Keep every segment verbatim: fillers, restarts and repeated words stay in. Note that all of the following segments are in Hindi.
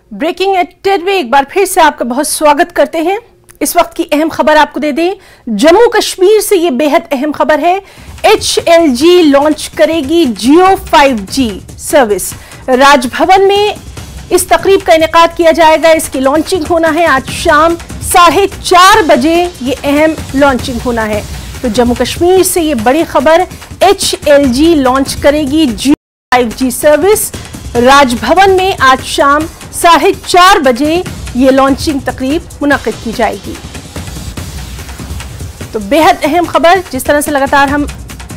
ब्रेकिंग एट टेन में एक बार फिर से आपका बहुत स्वागत करते हैं। इस वक्त की अहम खबर आपको दे दें, जम्मू कश्मीर से ये बेहद अहम खबर है। एच एल जी लॉन्च करेगी Jio five G service. Raj Bhavan में इस तकरीब का इनेकाद किया जाएगा। इसकी लॉन्चिंग होना है आज शाम साढ़े चार बजे। ये अहम लॉन्चिंग होना है। तो जम्मू कश्मीर से ये बड़ी खबर, एच एल जी लॉन्च करेगी Jio five G service. Raj Bhavan में आज शाम साढ़े चार बजे ये लॉन्चिंग तकरीब मुनक्किद की जाएगी। तो बेहद अहम खबर, जिस तरह से लगातार हम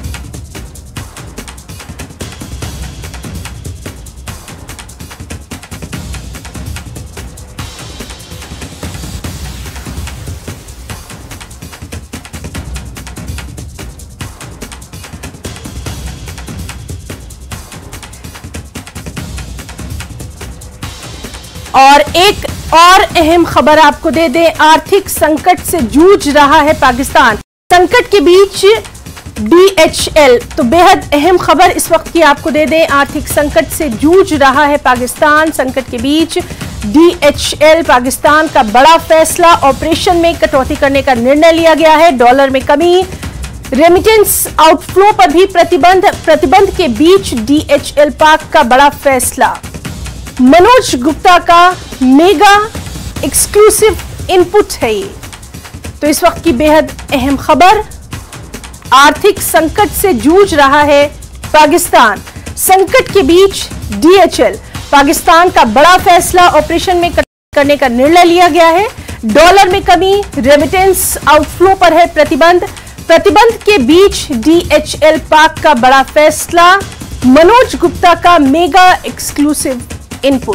और एक और अहम खबर आपको दे दें, आर्थिक संकट से जूझ रहा है पाकिस्तान। संकट के बीच डी एच एल, तो बेहद अहम खबर इस वक्त की आपको दे दें, आर्थिक संकट से जूझ रहा है पाकिस्तान। संकट के बीच डी एच एल पाकिस्तान का बड़ा फैसला, ऑपरेशन में कटौती करने का निर्णय लिया गया है। डॉलर में कमी, रेमिटेंस आउटफ्लो पर भी प्रतिबंध। प्रतिबंध के बीच डी एच एल पाक का बड़ा फैसला। मनोज गुप्ता का मेगा एक्सक्लूसिव इनपुट है ये। तो इस वक्त की बेहद अहम खबर, आर्थिक संकट से जूझ रहा है पाकिस्तान। संकट के बीच डी एच एल पाकिस्तान का बड़ा फैसला, ऑपरेशन में कटौती करने का निर्णय लिया गया है। डॉलर में कमी, रेमिटेंस आउटफ्लो पर है प्रतिबंध। प्रतिबंध के बीच डी एच एल पाक का बड़ा फैसला, मनोज गुप्ता का मेगा एक्सक्लूसिव इनपुट।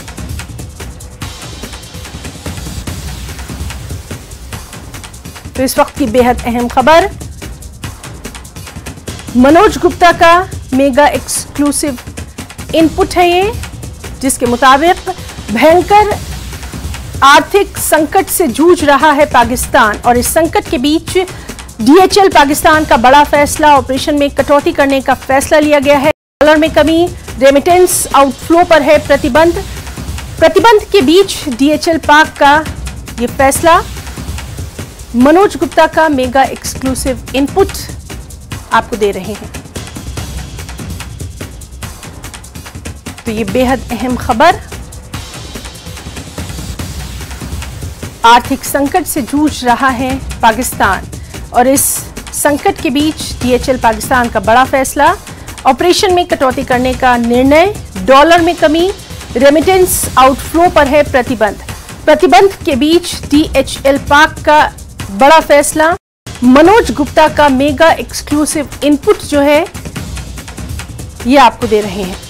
तो इस वक्त की बेहद अहम खबर, मनोज गुप्ता का मेगा एक्सक्लूसिव इनपुट है ये, जिसके मुताबिक भयंकर आर्थिक संकट से जूझ रहा है पाकिस्तान और इस संकट के बीच डी एच एल पाकिस्तान का बड़ा फैसला, ऑपरेशन में कटौती करने का फैसला लिया गया है। डॉलर में कमी, रेमिटेंस आउटफ्लो पर है प्रतिबंध। प्रतिबंध के बीच डी एच एल पाक का ये फैसला, मनोज गुप्ता का मेगा एक्सक्लूसिव इनपुट आपको दे रहे हैं। तो ये बेहद अहम खबर, आर्थिक संकट से जूझ रहा है पाकिस्तान और इस संकट के बीच डी एच एल पाकिस्तान का बड़ा फैसला, ऑपरेशन में कटौती करने का निर्णय। डॉलर में कमी, रेमिटेंस आउटफ्लो पर है प्रतिबंध। प्रतिबंध के बीच डी एच एल पाक का बड़ा फैसला, मनोज गुप्ता का मेगा एक्सक्लूसिव इनपुट जो है ये आपको दे रहे हैं।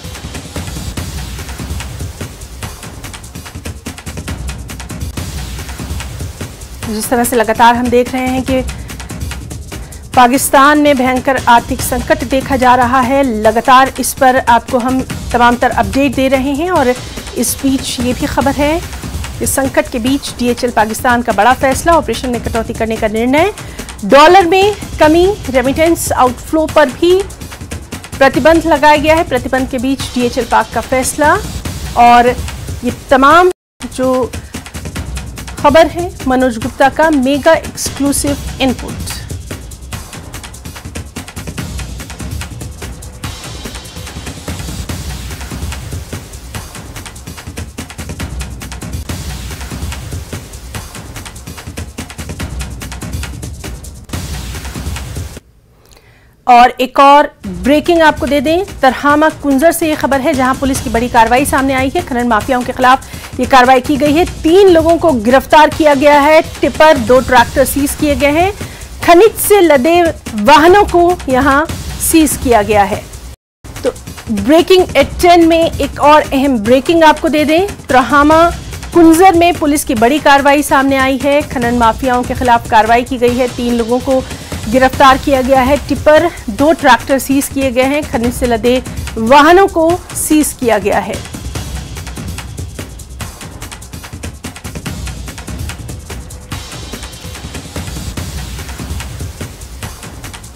जिस तरह से लगातार हम देख रहे हैं कि पाकिस्तान में भयंकर आर्थिक संकट देखा जा रहा है, लगातार इस पर आपको हम तमाम तर अपडेट दे रहे हैं। और इस बीच ये भी खबर है, इस संकट के बीच डी एच एल पाकिस्तान का बड़ा फैसला, ऑपरेशन में कटौती करने का निर्णय। डॉलर में कमी, रेमिटेंस आउटफ्लो पर भी प्रतिबंध लगाया गया है। प्रतिबंध के बीच डी एच एल पाक का फैसला और ये तमाम जो खबर है, मनोज गुप्ता का मेगा एक्सक्लूसिव इनपुट। और एक और ब्रेकिंग आपको दे दें, तरहामा कुंजर से ये खबर है, जहां पुलिस की बड़ी कार्रवाई सामने आई है। खनन माफियाओं के खिलाफ ये कार्रवाई की गई है। तीन लोगों को गिरफ्तार किया गया है। टिपर, दो ट्रैक्टर सीज किए गए हैं। खनिज से लदे वाहनों को यहां सीज किया गया है। तो ब्रेकिंग एट टेन में एक और अहम ब्रेकिंग आपको दे दें, तरहामा कुंजर में पुलिस की बड़ी कार्रवाई सामने आई है। खनन माफियाओं के खिलाफ कार्रवाई की गई है। तीन लोगों को गिरफ्तार किया गया है। टिपर, दो ट्रैक्टर सीज किए गए हैं। खनिज से लदे वाहनों को सीज किया गया है।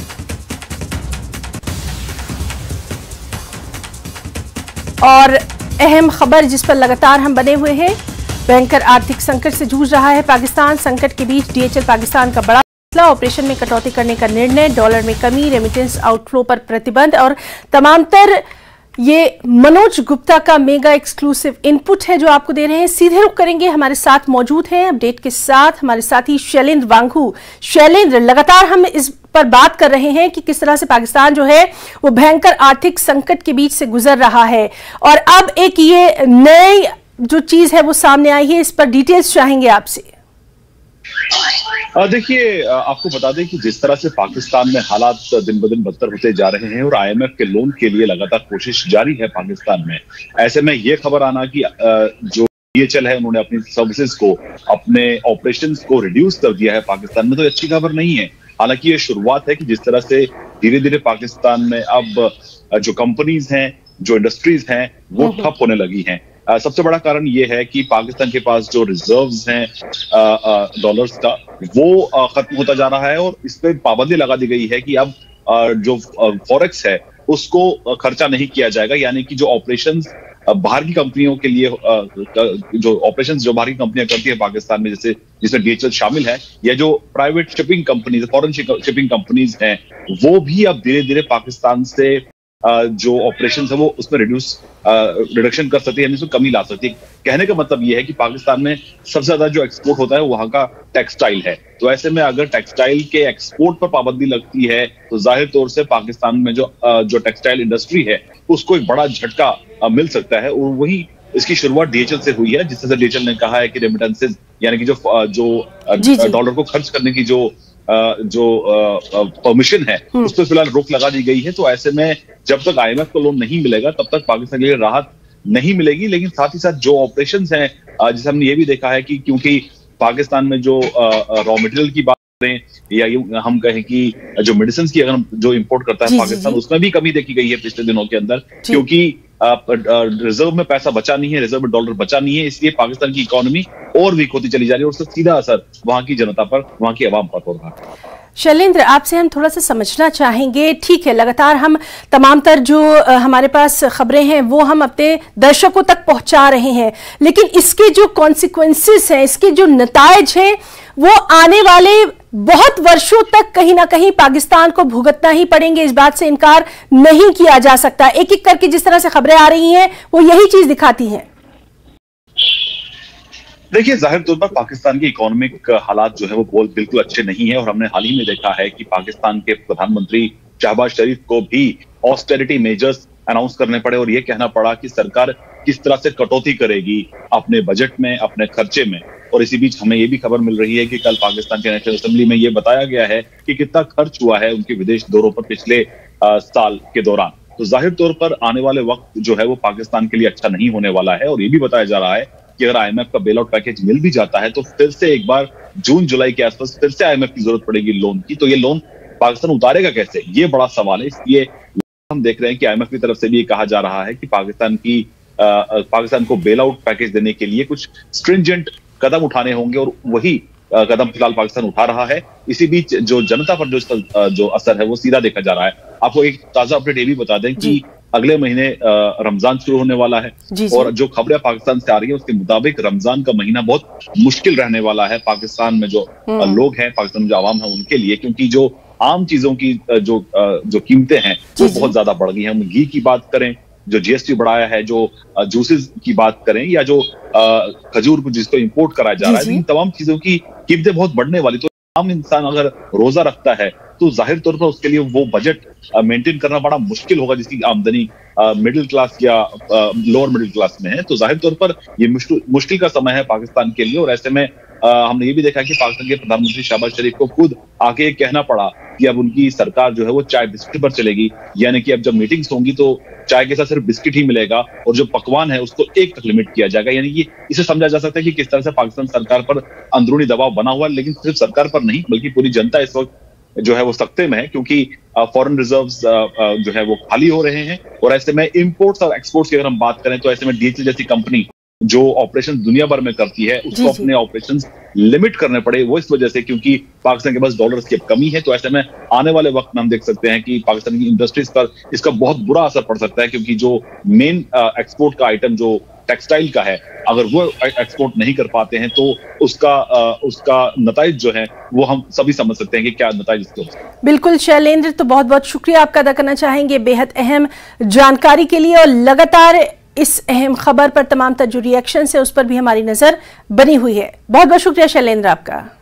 और अहम खबर जिस पर लगातार हम बने हुए हैं। भयंकर आर्थिक संकट से जूझ रहा है पाकिस्तान। संकट के बीच डीएचएल पाकिस्तान का बड़ा फैसला, ऑपरेशन में कटौती करने का निर्णय, डॉलर में कमी, रेमिटेंस आउटफ्लो पर प्रतिबंध और तमाम तर ये मनोज गुप्ता का मेगा एक्सक्लूसिव इनपुट है जो आपको दे रहे हैं। सीधे रुख करेंगे, हमारे साथ मौजूद हैं अपडेट के साथ हमारे साथी शैलेंद्र वांगू। शैलेंद्र, लगातार हम इस पर बात कर रहे हैं कि किस तरह से पाकिस्तान जो है वो भयंकर आर्थिक संकट के बीच से गुजर रहा है और अब एक ये नई जो चीज है वो सामने आई है, इस पर डिटेल्स चाहेंगे आपसे। देखिए, आपको बता दें कि जिस तरह से पाकिस्तान में हालात दिन ब दिन बदतर होते जा रहे हैं और आईएमएफ के लोन के लिए लगातार कोशिश जारी है पाकिस्तान में, ऐसे में ये खबर आना कि जो डीएचएल है उन्होंने अपनी सर्विसेज को, अपने ऑपरेशंस को रिड्यूस कर दिया है पाकिस्तान में, तो अच्छी खबर नहीं है। हालांकि ये शुरुआत है कि जिस तरह से धीरे धीरे पाकिस्तान में अब जो कंपनीज हैं, जो इंडस्ट्रीज हैं, वो ठप होने लगी हैं। Uh, सबसे बड़ा कारण ये है कि पाकिस्तान के पास जो रिजर्व्स हैं डॉलर्स का, वो uh, खत्म होता जा रहा है और इस पे पाबंदी लगा दी गई है कि अब uh, जो फॉरेक्स है उसको uh, खर्चा नहीं किया जाएगा। यानी कि जो ऑपरेशंस uh, बाहर की कंपनियों के लिए uh, जो ऑपरेशंस जो बाहर की कंपनियां करती है पाकिस्तान में, जैसे जिसमें डीएचएल शामिल है, या जो private shipping companies, foreign shipping companies हैं, वो भी अब धीरे धीरे पाकिस्तान से Uh, जो ऑपरेशन है वो उसमें रिड्यूस रिडक्शन कर सकती है, यानी उसमें कमी ला सकती है। कहने का मतलब ये है कि पाकिस्तान में सबसे ज्यादा जो एक्सपोर्ट होता है वो वहां का टेक्सटाइल है। तो ऐसे में अगर टेक्सटाइल के एक्सपोर्ट पर पाबंदी लगती है तो जाहिर तौर से पाकिस्तान में जो uh, जो टेक्सटाइल इंडस्ट्री है उसको एक बड़ा झटका uh, मिल सकता है। और वही इसकी शुरुआत डीएचएल से हुई है, जिससे डीएचएल ने कहा है कि रेमिटेंसेज यानी कि जो जो डॉलर को खर्च करने की जो जो परमिशन है उस पर फिलहाल रोक लगा दी गई है। तो ऐसे में जब तक आईएमएफ को लोन नहीं मिलेगा तब तक पाकिस्तान के लिए राहत नहीं मिलेगी। लेकिन साथ ही साथ जो ऑपरेशंस हैं, जैसे हमने ये भी देखा है कि क्योंकि पाकिस्तान में जो रॉ मटेरियल की बात करें या हम कहें कि जो मेडिसिन की अगर हम जो इंपोर्ट करता है पाकिस्तान, उसमें भी कमी देखी गई है पिछले दिनों के अंदर, क्योंकि रिजर्व में पैसा बचा नहीं है, रिजर्व में डॉलर बचा नहीं है, इसलिए पाकिस्तान की इकोनॉमी और वीक होती चली जा रही है और उसका सीधा असर वहां की जनता पर, वहां की आवाम पर हो रहा है। शैलेंद्र, आपसे हम थोड़ा सा समझना चाहेंगे, ठीक है लगातार हम तमाम तर जो हमारे पास खबरें हैं वो हम अपने दर्शकों तक पहुंचा रहे हैं, लेकिन इसके जो कॉन्सिक्वेंसेस हैं, इसके जो नतायज हैं, वो आने वाले बहुत वर्षों तक कहीं ना कहीं पाकिस्तान को भुगतना ही पड़ेंगे। इस बात से इनकार नहीं किया जा सकता। एक एक करके जिस तरह से खबरें आ रही हैं वो यही चीज दिखाती हैं। देखिए, जाहिर तौर पर पाकिस्तान की इकोनॉमिक हालात जो है वो बहुत बिल्कुल अच्छे नहीं है और हमने हाल ही में देखा है कि पाकिस्तान के प्रधानमंत्री शहबाज शरीफ को भी ऑस्टेरिटी मेजर्स अनाउंस करने पड़े और ये कहना पड़ा कि सरकार किस तरह से कटौती करेगी अपने बजट में, अपने खर्चे में। और इसी बीच हमें ये भी खबर मिल रही है कि कल पाकिस्तान के नेशनल असेंबली में ये बताया गया है कि कितना खर्च हुआ है उनके विदेश दौरों पर पिछले आ, साल के दौरान। तो जाहिर तौर पर आने वाले वक्त जो है वो पाकिस्तान के लिए अच्छा नहीं होने वाला है। और ये भी बताया जा रहा है कि अगर आईएमएफ का बेल आउट पैकेज मिल भी जाता है तो फिर से एक बार जून जुलाई के आसपास फिर से आईएमएफ की जरूरत पड़ेगी लोन की। तो ये लोन पाकिस्तान उतारेगा कैसे, ये बड़ा सवाल है। इसलिए हम देख रहे हैं कि आईएमएफ की तरफ से भी ये कहा जा रहा है कि पाकिस्तान की आ, पाकिस्तान को बेल आउट पैकेज देने के लिए कुछ स्ट्रिंजेंट कदम उठाने होंगे और वही कदम फिलहाल पाकिस्तान उठा रहा है। इसी बीच जो जनता पर जो इसका जो असर है वो सीधा देखा जा रहा है। आपको एक ताजा अपडेट ये भी बता दें कि अगले महीने रमजान शुरू होने वाला है जी जी। और जो खबरें पाकिस्तान से आ रही है उसके मुताबिक रमजान का महीना बहुत मुश्किल रहने वाला है पाकिस्तान में जो लोग हैं, पाकिस्तान में जो आवाम है उनके लिए, क्योंकि जो आम चीजों की जो जो कीमतें हैं वो बहुत ज्यादा बढ़ गई हैं। हम घी की बात करें, जो जीएसटी बढ़ाया है, जो जूसेस की बात करें या जो खजूर को जिसको इंपोर्ट कराया जा रहा है, इन तमाम चीजों की कीमतें बहुत बढ़ने वाली। तो आम इंसान अगर रोजा रखता है तो जाहिर तौर पर उसके लिए वो बजट मेंटेन करना बड़ा मुश्किल होगा जिसकी आमदनी मिडिल क्लास या लोअर मिडिल क्लास में है। तो जाहिर तौर पर ये मुश्किल मुश्किल का समय है पाकिस्तान के लिए। और ऐसे में आ, हमने ये भी देखा कि पाकिस्तान के प्रधानमंत्री शहबाज शरीफ को खुद आके कहना पड़ा कि अब उनकी सरकार जो है वो चाय बिस्किट पर चलेगी, यानी कि अब जब मीटिंग्स होंगी तो चाय के साथ सिर्फ बिस्किट ही मिलेगा और जो पकवान है उसको एक तक लिमिट किया जाएगा। यानी कि इसे समझा जा सकता है कि किस तरह से पाकिस्तान सरकार पर अंदरूनी दबाव बना हुआ है, लेकिन सिर्फ सरकार पर नहीं बल्कि पूरी जनता इस वक्त जो है वो सख्ते में है, क्योंकि फॉरेन रिजर्व्स जो है वो खाली हो रहे हैं। और ऐसे में इंपोर्ट्स और एक्सपोर्ट्स की अगर हम बात करें तो ऐसे में डीएचएल जैसी कंपनी जो ऑपरेशन दुनिया भर में करती है उसको अपने ऑपरेशंस लिमिट करने पड़े, वो इस वजह से क्योंकि पाकिस्तान के पास डॉलर्स की अब कमी है। तो ऐसे में आने वाले वक्त में हम देख सकते हैं कि पाकिस्तान की इंडस्ट्रीज पर इसका बहुत बुरा असर पड़ सकता है, क्योंकि जो मेन एक्सपोर्ट का आइटम जो टेक्सटाइल का है, अगर वो एक्सपोर्ट नहीं कर पाते हैं तो उसका आ, उसका नताइज जो है वो हम सभी समझ सकते हैं कि क्या नताइज इसके हो सकते हैं। बिल्कुल शैलेंद्र, तो बहुत बहुत शुक्रिया आपका अदा करना चाहेंगे बेहद अहम जानकारी के लिए, और लगातार इस अहम खबर पर तमाम तरह जो रिएक्शन है उस पर भी हमारी नजर बनी हुई है। बहुत बहुत शुक्रिया शैलेंद्र आपका।